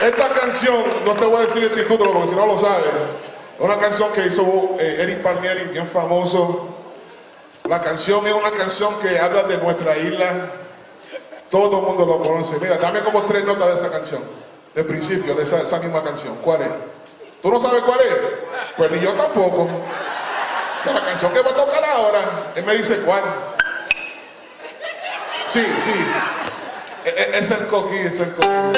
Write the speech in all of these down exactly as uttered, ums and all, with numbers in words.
Esta canción, no te voy a decir el título porque si no lo sabes, es una canción que hizo eh, Eric Palmieri, bien famoso. La canción es una canción que habla de nuestra isla. Todo el mundo lo conoce. Mira, dame como tres notas de esa canción, de principio, de esa, esa misma canción. ¿Cuál es? ¿Tú no sabes cuál es? Pues ni yo tampoco. De la canción que va a tocar ahora, él me dice cuál. Sí, sí. Es, es el coquí, es el coquí.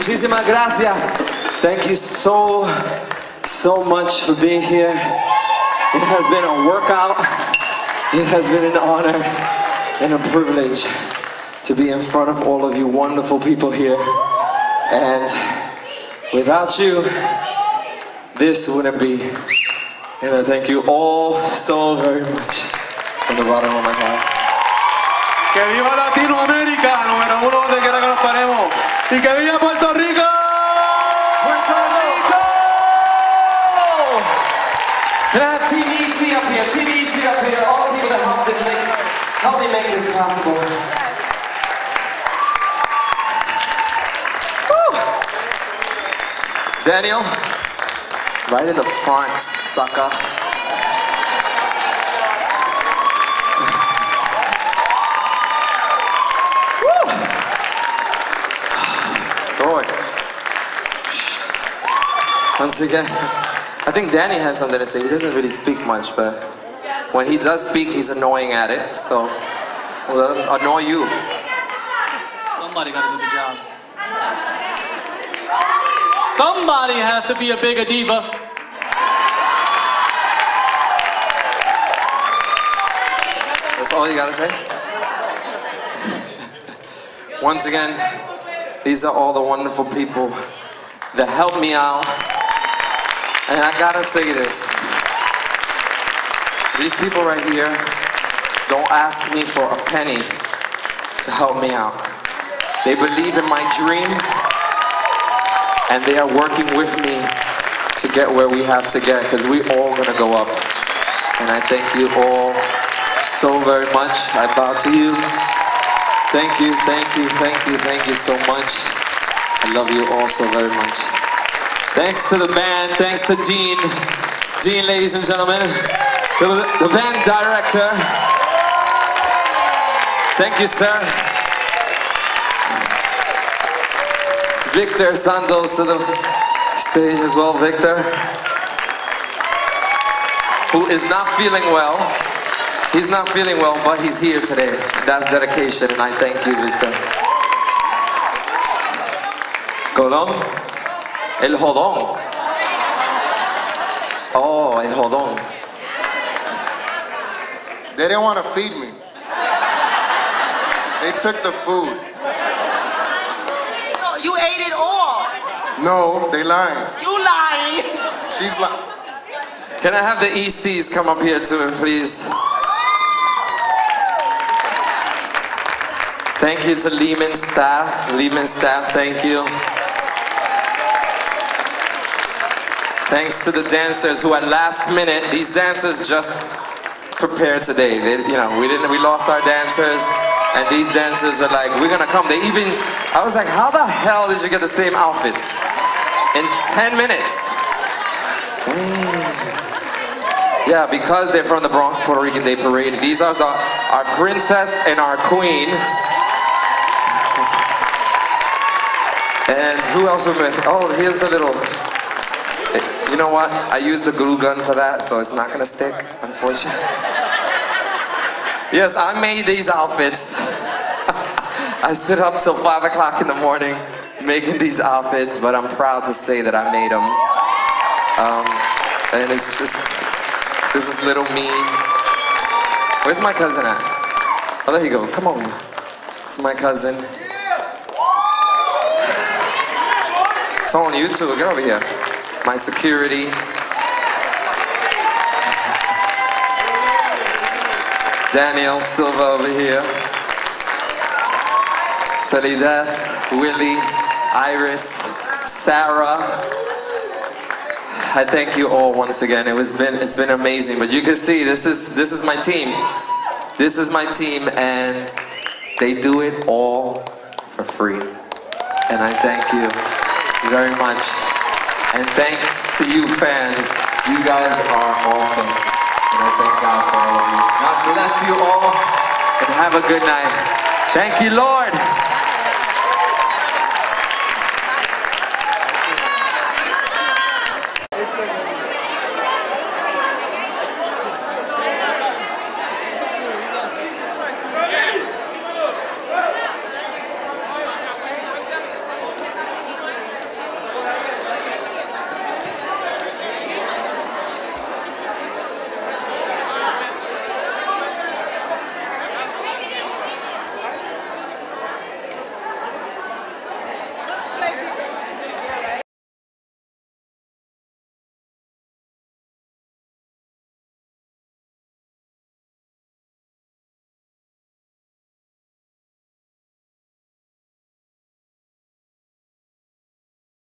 Muchísimas gracias. Thank you so, so much for being here. It has been a workout. It has been an honor and a privilege to be in front of all of you wonderful people here. And without you, this wouldn't be. And I thank you all so very much from the bottom of my heart. Que viva Latinoamérica, número uno donde quiera que nos paremos. Y que viva Puerto Rico. Puerto Rico! Can I have Team Easty up here? Team Easty up here. All the people that helped this make, help me make this possible. Woo. Daniel, right in the front, sucker. Once again, I think Danny has something to say. He doesn't really speak much, but when he does speak, he's annoying at it. So, we'll let him annoy you. Somebody got to do the job. Somebody has to be a bigger diva. That's all you gotta say? Once again, these are all the wonderful people that helped me out. And I gotta say this. These people right here don't ask me for a penny to help me out. They believe in my dream and they are working with me to get where we have to get, because we all gonna go up. And I thank you all so very much. I bow to you. Thank you, thank you, thank you, thank you so much. I love you all so very much. Thanks to the band, thanks to Dean. Dean, ladies and gentlemen, the, the band director. Thank you, sir. Victor Santos to the stage as well, Victor. Who is not feeling well. He's not feeling well, but he's here today. That's dedication, and I thank you, Victor. Colón. El jodón. Oh, el jodón. They didn't want to feed me. They took the food. No, you ate it all. No, they lying. You lying. She's lying. Can I have the E Cs come up here too, please? Thank you to Lehman staff. Lehman staff, thank you. Thanks to the dancers who at last minute, these dancers just prepared today. They, you know, we didn't, we lost our dancers, and these dancers were like, we're gonna come. They even, I was like, how the hell did you get the same outfits in ten minutes? Damn. Yeah, because they're from the Bronx, Puerto Rican, they paraded. These are our, our princess and our queen. And who else we're with? Oh, here's the little, you know what? I used the glue gun for that, so it's not gonna stick, unfortunately. Yes, I made these outfits. I stood up till five o'clock in the morning making these outfits, but I'm proud to say that I made them. Um, and it's just, this is little me. Where's my cousin at? Oh, there he goes, come on. It's my cousin. Tone, you too, get over here. My security. Daniel Silva over here. Solidez, Willie, Iris, Sarah. I thank you all once again. It was been it's been amazing. But you can see this is this is my team. This is my team, and they do it all for free. And I thank you very much. And thanks to you fans. You guys are awesome. And I thank God for all of you. God bless you all, and have a good night. Thank you, Lord.